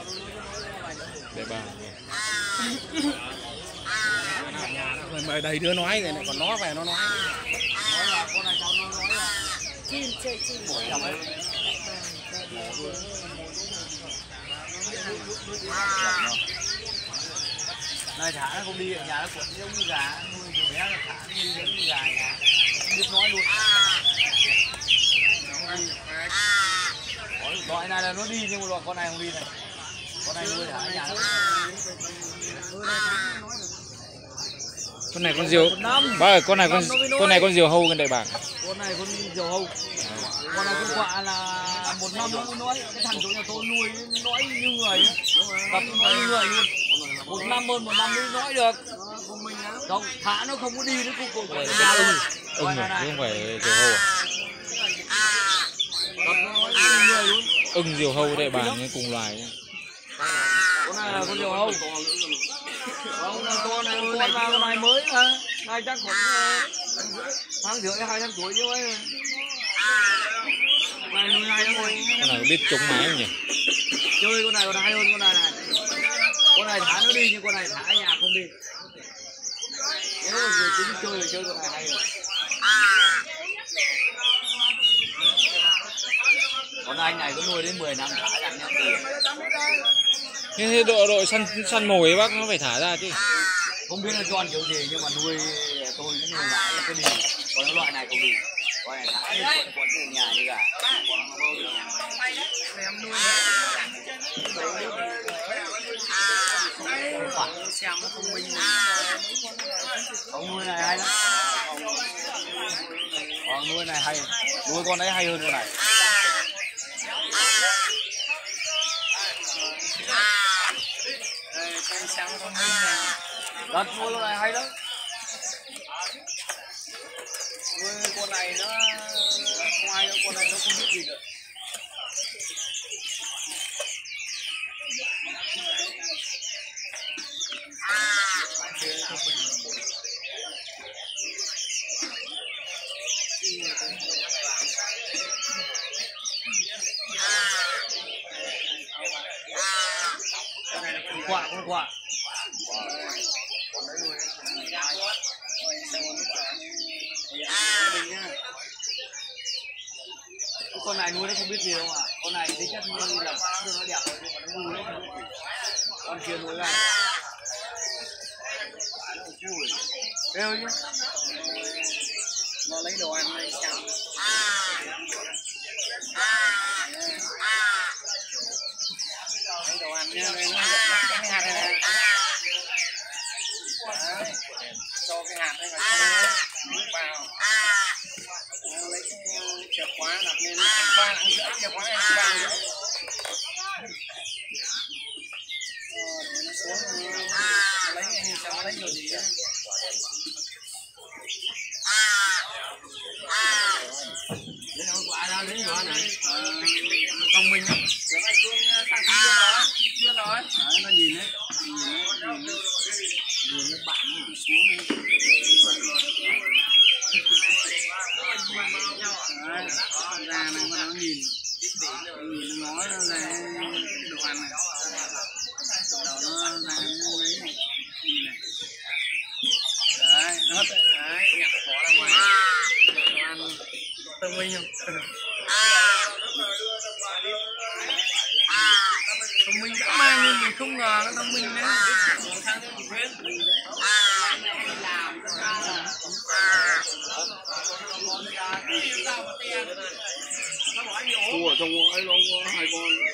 Để bà mời đầy đứa nói rồi này, còn nó về nó nói là con này cháu nó nói là chim chơi chim này thả nó không đi ở nhà nó quẩn giống như gà nuôi từ bé là thả nó đi giống như gà nhà không biết nói luôn. Loại này là nó đi nhưng mà loại con này không đi này, con này nuôi thả ở nhà nó. con này con diều bác ơi, con này con diều hâu gần đại bảng. Con này con diều hâu, con này con quạ là 1 năm nó mới nói. Cái thằng chỗ nhà tôi nuôi nói như người ấy, tập nói như người luôn. 1 năm hơn 1 năm mới nói được. Không thả nó không có đi nó cũng ưng chứ không phải diều hâu à? tập nó nói như người luôn. Ưng diều hâu đại bảng như cùng loài nhé. Con này là con diều hâu. Con này mới mà, này chắc khoảng tháng rưỡi 2 tháng tuổi chứ ấy. Này nuôi 2 tháng rồi. Con này biết chống máy không nhỉ? Chơi con này còn hay hơn con này này. Con này thả nó đi nhưng con này thả ở nhà không đi. Nếu mà người tính chơi thì chơi con này hay rồi. Con anh này có nuôi đến 10 năm thả ra nha. Thế độ săn mồi ấy bác nó phải thả ra chứ. Không biết nó cho ăn kiểu gì nhưng mà nuôi tôi cũng nuôi lại là cái gì. Còn cái loại này không đi. Con này thả đi quấn ở nhà như gà. Xem nó thông minh này. Ông nuôi này hay lắm. Còn nuôi này hay. Nuôi con đấy hay hơn con này. Đất nuôi con này hay lắm. Nuôi con này nó ngoài con này nó không biết gì được. Con quạ. Con này nuôi nó không biết gì đâu à. Con này tính chất như là đưa nó đẹp rồi nhưng mà nó ngu lắm. Con kia nuôi ra nó kêu chứ. Nó lấy đồ ăn đây sao. Lấy đồ ăn nha, nó cái hạt này này. Cho cái hạt này vào lấy cái chìa khóa đặt lên 3 nặng rưỡi, chìa khóa này 3 rưỡi. Để nó xuống nó lấy cái sao nó lấy rồi gì á. Lấy nó quả ra lấy nó này. Thông minh á. Để nó xuống sang kia đó. Nó nhìn đấy. Nhìn nó bạn nó xuống đi. Đấy, ra này nó nhìn nó nói nó ra cái đồ ăn này, đầu nó ra nó lấy này, nhìn này, đấy, hết đấy, nhặt bỏ ra ngoài, đồ ăn thông minh không? Thông minh dã man nhưng mình không ngờ nó thông minh đấy. Khu ở trong ấy nó có 2 con.